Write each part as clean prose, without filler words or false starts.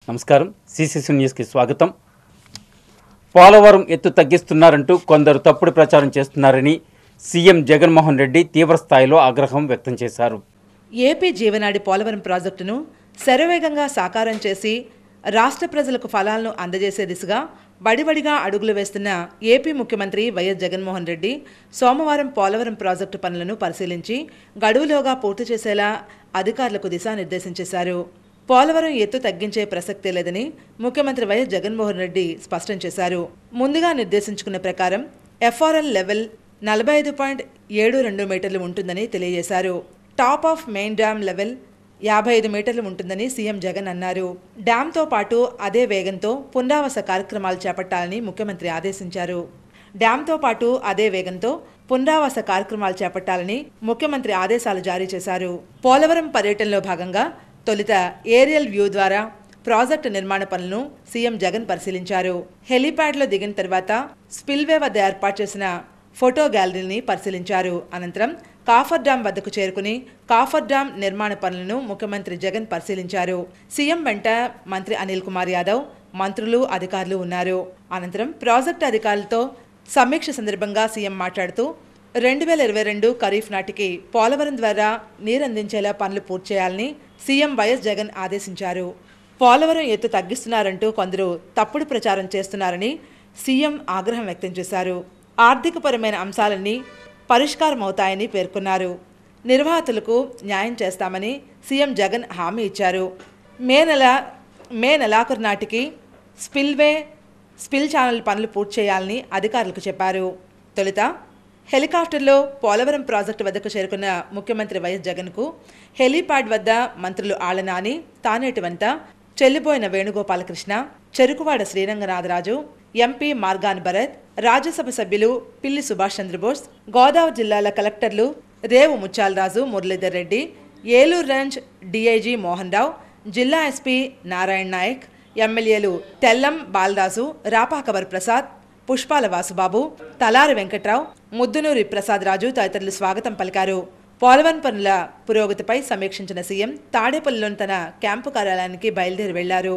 నమస్కారం CCC news కి స్వాగతం. పోలవరం ఎత్తు తగ్గిస్తున్నారంటూ కొందరు తప్పుడు ప్రచారం చేస్తున్నారని సీఎం జగన్మోహన్ రెడ్డి తీవ్ర స్థాయిలో ఆగ్రహం వ్యక్తం చేశారు. ఏపీ జీవనాడి పోలవరం ప్రాజెక్టును శరవేగంగా సాకారం చేసి రాష్ట్ర ప్రజలకు ఫలాలను అందజేసే దిశగా బడిబడిగా అడుగులు వేస్తున్న ఏపీ ముఖ్యమంత్రి వైఎస్ జగన్మోహన్ రెడ్డి సోమవారం పోలవరం ప్రాజెక్టు పనులను పరిశీలించి గడువులోగా పూర్తి చేసేలా అధికారులకు దిశానిర్దేశం చేశారు. పోలవరం ఎత్తు తగ్గించే ప్రసక్తే లేదని ముఖ్యమంత్రి వైఎస్ జగన్మోహన్ రెడ్డి స్పష్టం చేశారు. ముందుగా నిర్దేశించుకున్న ప్రకారం ఎఫ్ఆర్ఎల్ లెవెల్ 45.72 మీటర్లు ఉంటుందని తెలియజేశారు. Top of main dam level 55 మీటర్లు ఉంటుందని సీఎం జగన్ అన్నారు. డ్యాంతో పాటు అదే వేగంతో పునరావాస కార్యక్రమాలు చేపట్టాలని ముఖ్యమంత్రి ఆదేశించారు. డ్యాంతో పాటు అదే వేగంతో పునరావాస కార్యక్రమాలు చేపట్టాలని ముఖ్యమంత్రి ఆదేశాలు జారీ చేశారు. పోలవరం పర్యటనలో భాగంగా తొలుత ఏరియల్ వ్యూ ద్వారా ప్రాజెక్టు నిర్మాణ పనులను సీఎం జగన్ పరిశీలించారు. హెలీప్యాడ్లో దిగిన తర్వాత స్పిల్వే వద్ద ఏర్పాటు చేసిన ఫోటో గ్యాలరీని పరిశీలించారు. అనంతరం కాఫర్ డ్యాం వద్దకు చేరుకుని కాఫర్ డ్యాం నిర్మాణ పనులను ముఖ్యమంత్రి జగన్ పరిశీలించారు. సీఎం వెంట మంత్రి అనిల్ కుమార్ యాదవ్, మంత్రులు, అధికారులు ఉన్నారు. అనంతరం ప్రాజెక్టు అధికారులతో సమీక్ష సందర్భంగా సీఎం మాట్లాడుతూ 2022 ఖరీఫ్ నాటికి పోలవరం ద్వారా నీరందించేలా పనులు పూర్తి చేయాలని సీఎం వైఎస్ జగన్ ఆదేశించారు. పోలవరం ఎత్తు తగ్గిస్తున్నారంటూ కొందరు తప్పుడు ప్రచారం చేస్తున్నారని సీఎం ఆగ్రహం వ్యక్తం చేశారు. ఆర్థికపరమైన అంశాలన్నీ పరిష్కారమవుతాయని పేర్కొన్నారు. నిర్వాహకులకు న్యాయం చేస్తామని సీఎం జగన్ హామీ ఇచ్చారు. మే నెలాఖరు నాటికి స్పిల్ ఛానల్ పనులు పూర్తి చేయాలని అధికారులకు చెప్పారు. తొలుత హెలికాప్టర్లో పోలవరం ప్రాజెక్టు వద్దకు చేరుకున్న ముఖ్యమంత్రి వైఎస్ జగన్కు హెలీప్యాడ్ వద్ద మంత్రులు ఆళ్ల నాని, తానేటి వనిత, చెల్లిపోయిన వేణుగోపాలకృష్ణ, చెరుకువాడ శ్రీరంగనాథరాజు, ఎంపీ మార్గాన్ భరత్, రాజ్యసభ సభ్యులు పిల్లి సుభాష్ చంద్రబోస్, గోదావరి జిల్లాల కలెక్టర్లు రేవు ముత్యాలరాజు, మురళీధర్ రెడ్డి, ఏలూరు రేంజ్ డీఐజీ మోహన్ రావు, జిల్లా ఎస్పీ నారాయణ నాయక్, ఎమ్మెల్యేలు తెల్లం బాలరాజు, రాపాకవర్ ప్రసాద్, పుష్పాల వాసుబాబు, తలారి వెంకట్రావు, ముద్దునూరి ప్రసాద్ రాజు తదితరులు స్వాగతం పలికారు. పోలవరం పనుల పురోగతిపై సమీక్షించిన సీఎం తాడేపల్లిలోని తన క్యాంపు కార్యాలయానికి బయలుదేరి వెళ్లారు.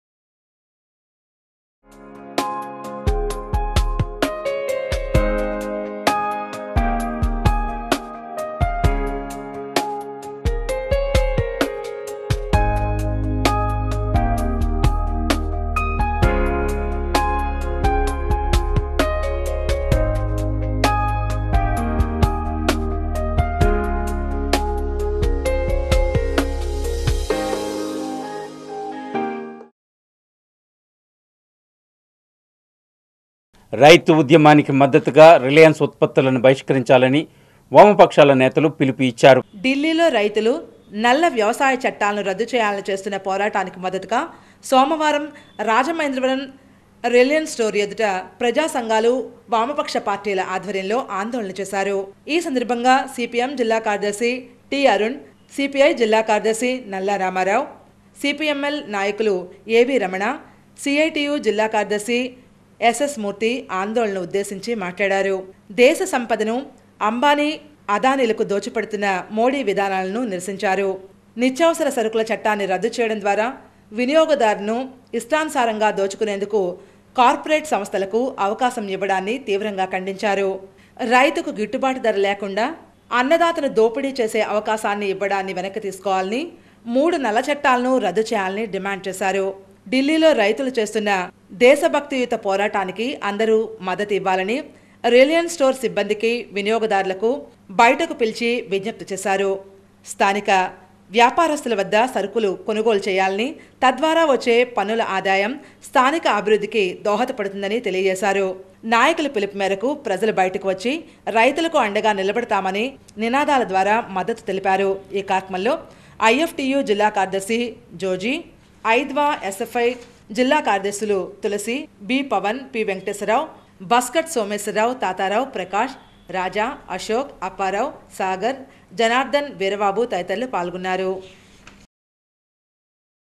రైతు ఉద్యమానికి మద్దతుగా రిలయన్స్ ఉత్పత్తులను బహిష్కరించాలని వామపక్షాల నేతలు పిలుపు ఇచ్చారు. ఢిల్లీలో రైతులు నల్ల వ్యవసాయ చట్టాలను రద్దు చేయాలని చేస్తున్న పోరాటానికి మద్దతుగా సోమవారం రాజమహేంద్రవరం రిలయన్స్ స్టోర్ ఎదుట ప్రజా సంఘాలు, వామపక్ష పార్టీల ఆధ్వర్యంలో ఆందోళన చేశారు. ఈ సందర్భంగా సిపిఎం జిల్లా కార్యదర్శి టి అరుణ్, సిపిఐ జిల్లా కార్యదర్శి నల్లా రామారావు, సిపిఎంఎల్ నాయకులు ఏవి రమణ, సిఐటియు జిల్లా కార్యదర్శి ఎస్ఎస్ మూర్తి ఆందోళన ఉద్దేశించి మాట్లాడారు. దేశ సంపదను అంబానీ, అదానీలకు దోచిపెడుతున్న మోడీ విధానాలను నిరసించారు. నిత్యావసర సరుకుల చట్టాన్ని రద్దు చేయడం ద్వారా వినియోగదారును ఇష్టానుసారంగా దోచుకునేందుకు కార్పొరేట్ సంస్థలకు అవకాశం ఇవ్వడాన్ని తీవ్రంగా ఖండించారు. రైతుకు గిట్టుబాటు ధర లేకుండా అన్నదాతను దోపిడీ చేసే అవకాశాన్ని ఇవ్వడాన్ని వెనక్కి తీసుకోవాలని, 3 నల్ల చట్టాలను రద్దు చేయాలని డిమాండ్ చేశారు. ఢిల్లీలో రైతులు చేస్తున్న దేశభక్తియుత పోరాటానికి అందరూ మద్దతు ఇవ్వాలని రిలయన్స్ స్టోర్ సిబ్బందికి, వినియోగదారులకు బయటకు పిలిచి విజ్ఞప్తి చేశారు. స్థానిక వ్యాపారస్తుల వద్ద సరుకులు కొనుగోలు చేయాలని, తద్వారా వచ్చే పన్నుల ఆదాయం స్థానిక అభివృద్ధికి దోహదపడుతుందని తెలియజేశారు. నాయకుల పిలుపు మేరకు ప్రజలు బయటకు వచ్చి రైతులకు అండగా నిలబడతామని నినాదాల ద్వారా మద్దతు తెలిపారు. ఈ కార్యక్రమంలో ఐఎఫ్టియు జిల్లా కార్యదర్శి జోజీ, ఐద్వా ఎస్ఎఫ్ఐ జిల్లా కార్యదర్శులు తులసి, బి పవన్, పి వెంకటేశ్వరరావు, బస్కట్ సోమేశ్వరరావు, తాతారావు, ప్రకాష్, రాజా, అశోక్, అప్పారావు, సాగర్, జనార్దన్, వీరబాబు తదితరులు పాల్గొన్నారు.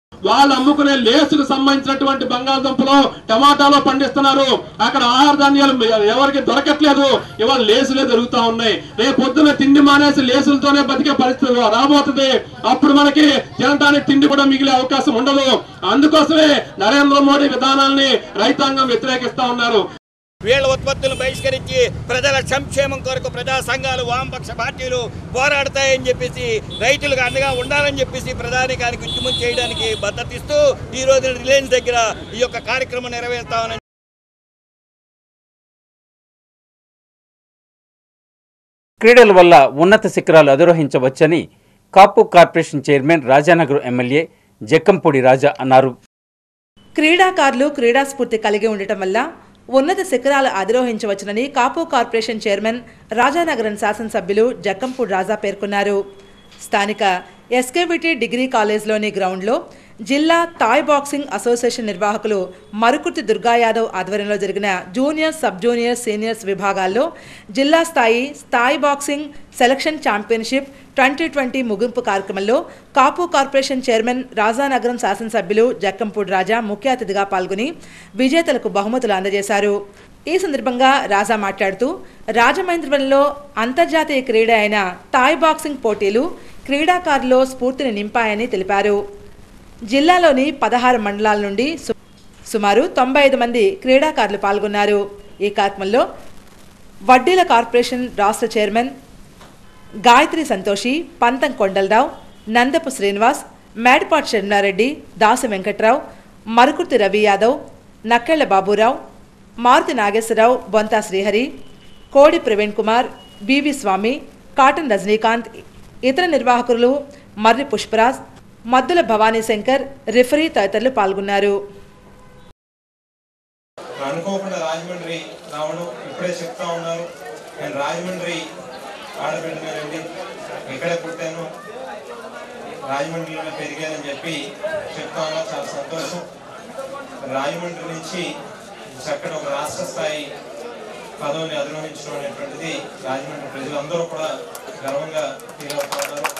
వాళ్ళు అమ్ముకునే లేసుకు సంబంధించినటువంటి బంగాళదుంపలు టమాటాలో పండిస్తున్నారు. అక్కడ ఆహార ధాన్యాలు ఎవరికి దొరకట్లేదు. ఇవాళ లేసులే దొరుకుతా ఉన్నాయి. రేపు పొద్దున్న తిండి మానేసి లేసులతోనే బతికే పరిస్థితి రాబోతుంది. అప్పుడు మనకి తినడానికి తిండి కూడా మిగిలే అవకాశం ఉండదు. అందుకోసమే నరేంద్ర మోడీ విధానాల్ని రైతాంగం వ్యతిరేకిస్తా ఉన్నారు. వీళ్ళ ఉత్పత్తులను బహిష్కరించి ప్రజల సంక్షేమం కొరకు ప్రజా సంఘాలు వామపక్ష పార్టీలు పోరాడతాయని చెప్పేసి రైతులకు అండగా ఉండాలని చెప్పేసి ప్రధానికానికి ఉద్యమం చేయడానికి మద్దతు ఇస్తూ ఈ రోజు రిలయన్స్ దగ్గర ఈ యొక్క కార్యక్రమం నెరవేర్తామని. క్రీడల వల్ల ఉన్నత శిఖరాలు అధిరోహించవచ్చని Kapu corporation chairman Rajanagar MLA Jakkampudi Raja అన్నారు. క్రీడాకారులు క్రీడాస్ఫూర్తి కలిగి ఉండటం వల్ల ఉన్నత శిఖరాలు అధిరోహించవచ్చునని కాపు కార్పొరేషన్ చైర్మన్ రాజానగరం శాసనసభ్యులు జక్కంపూడి రాజా పేర్కొన్నారు. స్థానిక ఎస్కేవిటి డిగ్రీ కాలేజ్లోని గ్రౌండ్లో జిల్లా థాయ్ బాక్సింగ్ అసోసియేషన్ నిర్వాహకులు మరుకుర్తి దుర్గా యాదవ్ ఆధ్వర్యంలో జరిగిన జూనియర్, సబ్ జూనియర్, సీనియర్స్ విభాగాల్లో జిల్లా స్థాయి థాయ్ బాక్సింగ్ సెలక్షన్ ఛాంపియన్షిప్ 2020 ముగింపు కార్యక్రమంలో కాపు కార్పొరేషన్ చైర్మన్ రాజానగరం శాసనసభ్యులు జక్కంపూడి రాజా ముఖ్య అతిథిగా పాల్గొని విజేతలకు బహుమతులు అందజేశారు. ఈ సందర్భంగా రాజా మాట్లాడుతూ రాజమహేంద్రవరంలో అంతర్జాతీయ క్రీడ అయిన థాయ్ బాక్సింగ్ పోటీలు క్రీడాకారుల్లో స్ఫూర్తిని నింపాయని తెలిపారు. జిల్లాలోని 16 మండలాల నుండి సుమారు 95 మంది క్రీడాకారులు పాల్గొన్నారు. ఈ కార్యక్రమంలో వడ్డీల కార్పొరేషన్ రాష్ట్ర చైర్మన్ గాయత్రి సంతోషి, పంతం కొండలరావు, నందపు శ్రీనివాస్, మేడపాటి శర్మారెడ్డి, దాసు వెంకట్రావు, మరుకుర్తి రవి యాదవ్, నక్కెళ్ల బాబురావు, మారుతి నాగేశ్వరరావు, బొంతా శ్రీహరి, కోడి ప్రవీణ్ కుమార్, బివి స్వామి, కాటన్ రజనీకాంత్, ఇతర నిర్వాహకులు మర్రి పుష్పరాజ్, మద్దుల భవానీ శంకర్, రిఫరీ తదితరులు పాల్గొన్నారు. అనుకోకుండా రాజమండ్రి రావడం ఇప్పుడే చెప్తా ఉన్నారు. నేను రాజమండ్రి ఆడబిడ్డనండి, ఇక్కడే పుట్టాను, రాజమండ్రిలోనే పెరిగానని చెప్పి చెప్తా ఉన్నారు. చాలా సంతోషం. రాజమండ్రి నుంచి చక్కటి ఒక రాష్ట్ర స్థాయి పదవిని అధిరోహించడం అనేటువంటిది రాజమండ్రి ప్రజలందరూ కూడా గర్వంగా ఫీల్ అవుతా ఉన్నారు.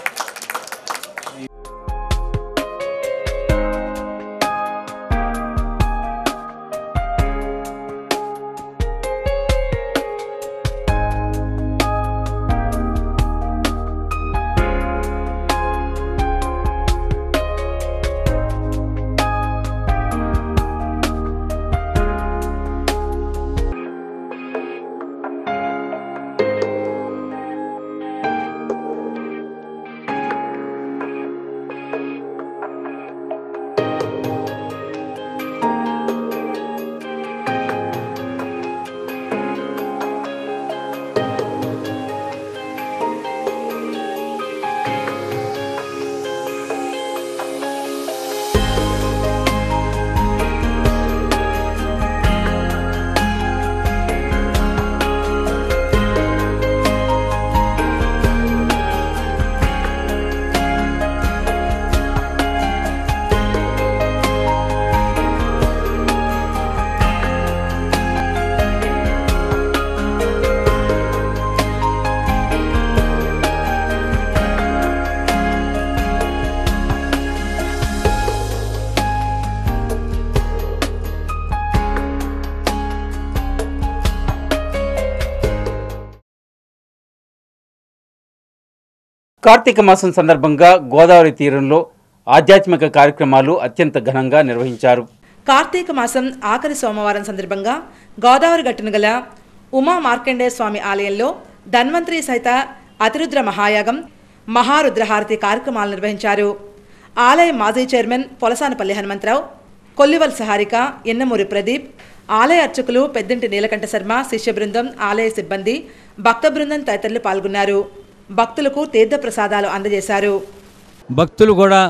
కార్తీక మాసం సందర్భంగా గోదావరి తీరంలో ఆధ్యాత్మిక కార్యక్రమాలు అత్యంత ఘనంగా నిర్వహించారు. కార్తీక మాసం ఆఖరి సోమవారం సందర్భంగా గోదావరి గట్టున గల ఉమా మార్కండేయ స్వామి ఆలయంలో ధన్వంతరి సహిత అతిరుద్ర మహాయాగం, మహారుద్రహారతి కార్యక్రమాలు నిర్వహించారు. ఆలయ మాజీ చైర్మన్ పొలసానపల్లి హనుమంతరావు, కొల్లివల్ సహారిక, ఎన్నమూరి ప్రదీప్, ఆలయ అర్చకులు పెద్దంటి నీలకంఠ శర్మ, శిష్య బృందం, ఆలయ సిబ్బంది, భక్త బృందం తదితరులు పాల్గొన్నారు. భక్తులకు తీర్థ ప్రసాదాలు అందజేశారు. భక్తులు కూడా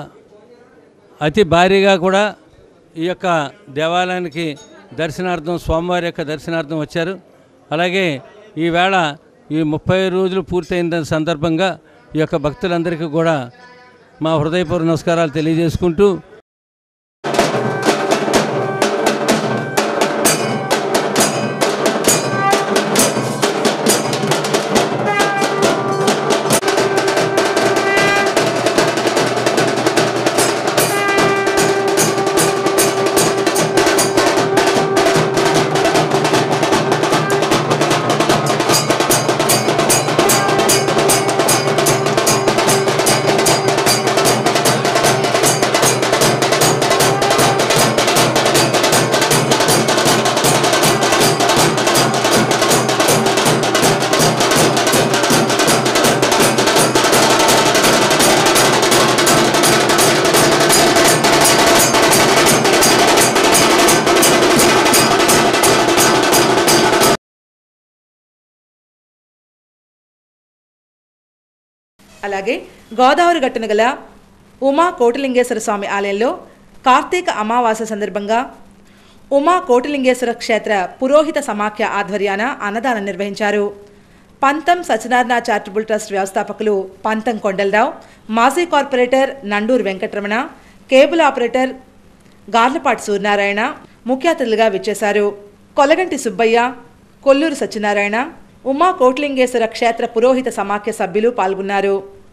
అతి భారీగా కూడా ఈ యొక్క దేవాలయానికి దర్శనార్థం, స్వామివారి యొక్క దర్శనార్థం వచ్చారు. అలాగే ఈవేళ ఈ 30 రోజులు పూర్తయిన సందర్భంగా ఈ యొక్క భక్తులందరికీ కూడా మా హృదయపూర్వక నమస్కారాలు తెలియజేసుకుంటూ అలాగే గోదావరి గట్టున గల ఉమా కోటిలింగేశ్వర స్వామి ఆలయంలో కార్తీక అమావాస్య సందర్భంగా ఉమా కోటిలింగేశ్వర క్షేత్ర పురోహిత సమాఖ్య ఆధ్వర్యాన అన్నదానం నిర్వహించారు. పంతం సత్యనారాయణ చారిటబుల్ ట్రస్ట్ వ్యవస్థాపకులు పంతం కొండలరావు, మాజీ corporator Nanduru Venkataramana, cable operator Garlapati Suryanarayana ముఖ్య అతిథులుగా విచ్చేశారు. కొలగంటి సుబ్బయ్య, కొల్లూరు సత్యనారాయణ, ఉమా కోటిలింగేశ్వర క్షేత్ర పురోహిత సమాఖ్య సభ్యులు పాల్గొన్నారు.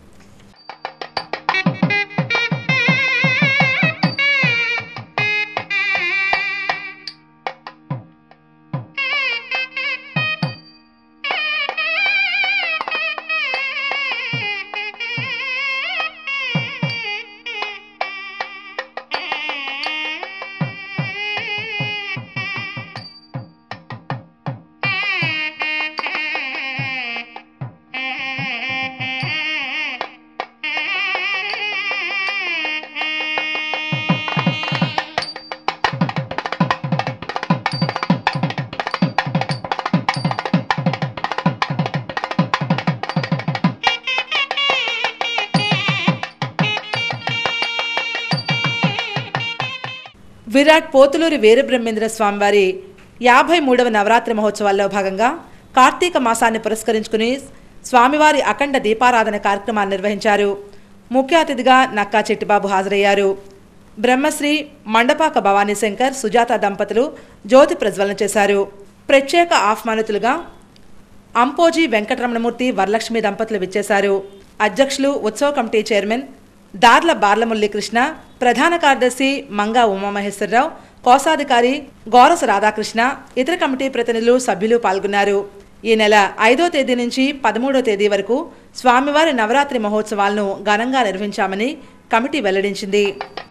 విరాట్ పోతులూరి వీరబ్రహ్మేంద్ర స్వామివారి 53వ నవరాత్రి మహోత్సవాల్లో భాగంగా కార్తీక మాసాన్ని పురస్కరించుకుని స్వామివారి అఖండ దీపారాధన కార్యక్రమాన్ని నిర్వహించారు. ముఖ్య అతిథిగా నక్కా చెట్టిబాబు హాజరయ్యారు. బ్రహ్మశ్రీ మండపాక భవానీ శంకర్, సుజాత దంపతులు జ్యోతి ప్రజ్వలన చేశారు. ప్రత్యేక ఆహ్వానితులుగా అంపోజీ వెంకటరమణమూర్తి, వరలక్ష్మి దంపతులు విచ్చేశారు. అధ్యక్షులు ఉత్సవ కమిటీ చైర్మన్ దార్ల బార్లమురళీకృష్ణ, ప్రధాన కార్యదర్శి మంగా ఉమామహేశ్వరరావు, కోశాధికారి గోరస రాధాకృష్ణ, ఇతర కమిటీ ప్రతినిధులు, సభ్యులు పాల్గొన్నారు. ఈ నెల 5వ తేదీ నుంచి 13వ తేదీ వరకు స్వామివారి నవరాత్రి మహోత్సవాలను ఘనంగా నిర్వహించామని కమిటీ వెల్లడించింది.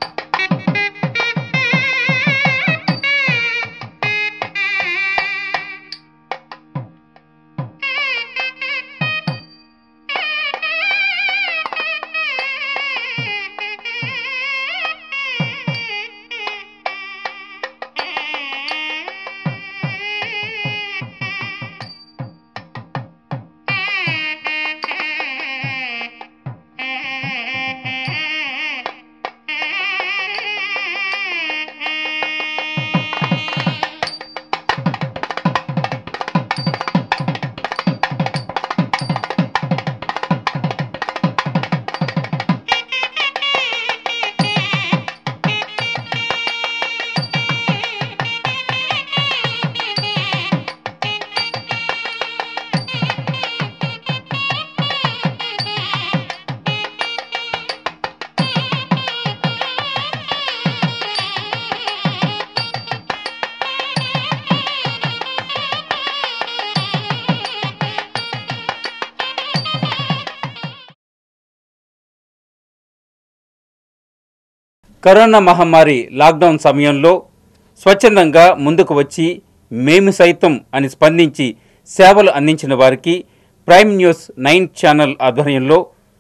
కరోనా మహమ్మారి లాక్డౌన్ సమయంలో స్వచ్ఛందంగా ముందుకు వచ్చి మేము సైతం అని స్పందించి సేవలు అందించిన వారికి ప్రైమ్ న్యూస్ 9 ఛానల్ ఆధ్వర్యంలో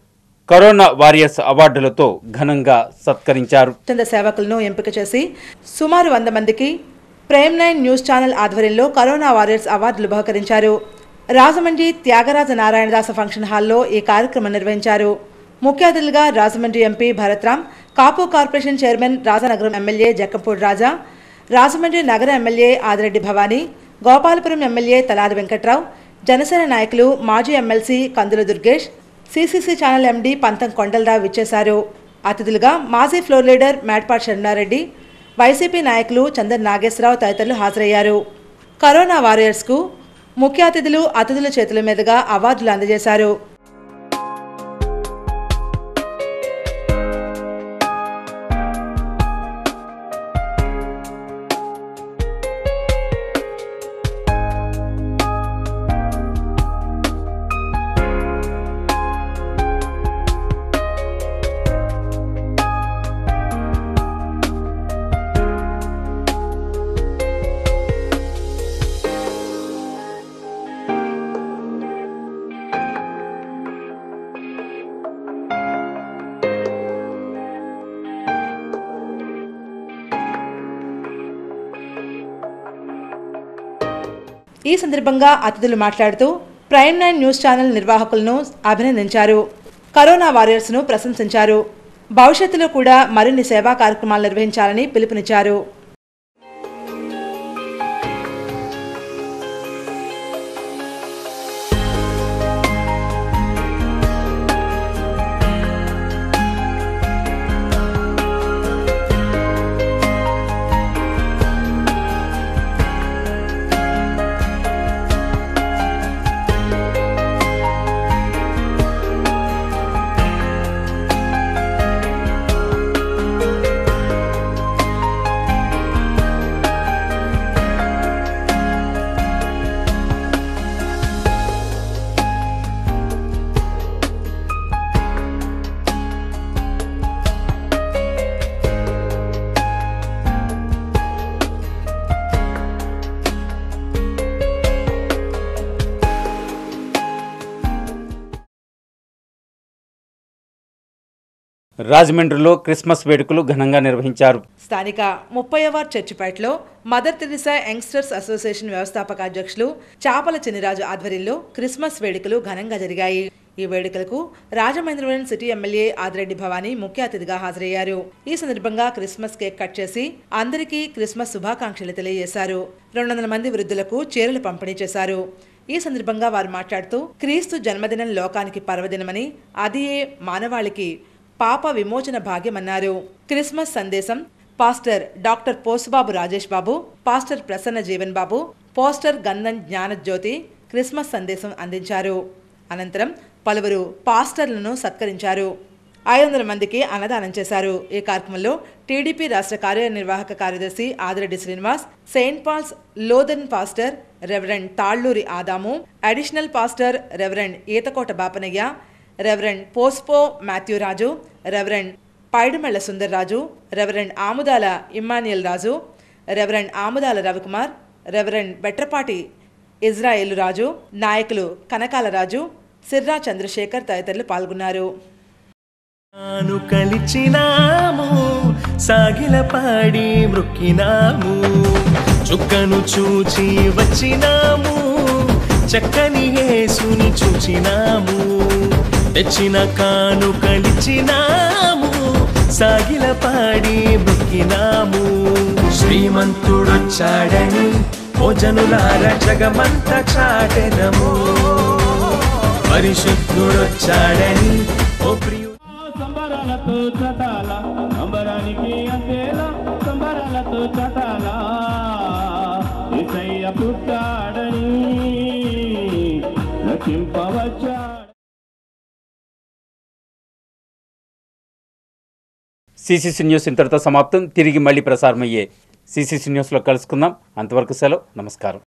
కరోనా వారియర్స్ అవార్డులతో ఘనంగా సత్కరించారు. స్వచ్ఛంద సేవకులను ఎంపిక చేసి సుమారు 100 మందికి ప్రైమ్ 9 న్యూస్ ఛానల్ ఆధ్వర్యంలో కరోనా వారియర్స్ అవార్డులు బహుకరించారు. రాజమండ్రి త్యాగరాజ నారాయణదాస ఫంక్షన్ హాల్లో ఈ కార్యక్రమం నిర్వహించారు. ముఖ్య అతిథులుగా Rajahmundry MP Bharatram, Kapu corporation chairman Rajanagaram MLA Jakkampudi Raja, Rajahmundry నగర ఎమ్మెల్యే ఆదిరెడ్డి భవానీ, గోపాలపురం ఎమ్మెల్యే తలారి వెంకట్రావు, జనసేన నాయకులు మాజీ MLC Kandula Durgesh, CCC channel MD Pantham Kondalarao విచ్చేశారు. అతిథులుగా మాజీ floor leader Medapati Sharanareddy, YCP నాయకులు చందన్ నాగేశ్వరరావు తదితరులు హాజరయ్యారు. కరోనా వారియర్స్కు ముఖ్య అతిథులు అతిథుల చేతుల మీదుగా అవార్డులు అందజేశారు. ఈ సందర్భంగా అతిథులు మాట్లాడుతూ ప్రైమ్ 9 న్యూస్ ఛానల్ నిర్వాహకులను అభినందించారు. కరోనా వారియర్స్ను ప్రశంసించారు. భవిష్యత్తులో కూడా మరిన్ని సేవా కార్యక్రమాలు నిర్వహించాలని పిలుపునిచ్చారు. రాజమండ్రిలో క్రిస్మస్ వేడుకలు ఘనంగా నిర్వహించారు. స్థానిక 30వ వార్డ్ చర్చిపేటలో మదర్ తెరిసా యంగ్స్టర్స్ అసోసియేషన్ వ్యవస్థాపక అధ్యక్షులు చాపల చిన్నిరాజు ఆధ్వర్యంలో క్రిస్మస్ వేడుకలు ఘనంగా జరిగాయి. ఈ వేడుకలకు రాజమహేంద్రవరం సిటీ ఎమ్మెల్యే ఆదిరెడ్డి భవానీ ముఖ్య అతిథిగా హాజరయ్యారు. ఈ సందర్భంగా క్రిస్మస్ కేక్ కట్ చేసి అందరికీ క్రిస్మస్ శుభాకాంక్షలు తెలియజేశారు. 200 మంది వృద్ధులకు చీరలు పంపిణీ చేశారు. ఈ సందర్భంగా వారు మాట్లాడుతూ క్రీస్తు జన్మదినం లోకానికి పర్వదినమని, అదియే మానవాళికి పాప విమోచన భాగ్యమన్నారు. క్రిస్మస్ సందేశం pastor doctor Posubabu Rajesh Babu, pastor Prasanna Jeevan Babu, pastor Gandhan Gnanajyothi Christmas సందేశం అందించారు. అనంతరం పలువురు పాస్టర్లను సత్కరించారు. 500 మందికి అన్నదానం చేశారు. ఈ కార్యక్రమంలో టీడీపీ రాష్ట్ర కార్యనిర్వాహక కార్యదర్శి Adireddy Srinivas, saint Paul's Lutheran pastor reverend Talluri Adamu, additional pastor reverend Eethakota Bapanaiah, reverend Pospo Mathewraju, reverend Paidimalla Sundarraju, reverend Amudala Emmanuel Raju, reverend Amudala Ravikumar, reverend Betrapati Israyelu Raju, నాయకులు కనకాల రాజు, సిర్రా చంద్రశేఖర్ తదితరులు పాల్గొన్నారు. సాగిల పాడి మృక్కినాము, చుక్కను చూచి వచ్చినాము, చక్కని యేసుని చూచినాము, తెచ్చిన కానుకలిచ్చినాము, సాగిల పాడి మృక్కినాము. శ్రీమంతుడొచ్చాడని ఓ జనులార జగమంత చాటెదము, పరిశుద్ధుడొచ్చాడని ఓ ప్రియు సంబరాలతో చటాల అంబరానికి అంతేలా, సంబరాలతో చటాల యేసయ్య పుట్టాడని రక్షింపవచ్చాడు. సిసిసి న్యూస్ ఇంతటితో సమాప్తం. తిరిగి మళ్ళీ ప్రసారమయ్యే సిసిసి న్యూస్లో కలుసుకుందాం. అంతవరకు సెలవు. నమస్కారం.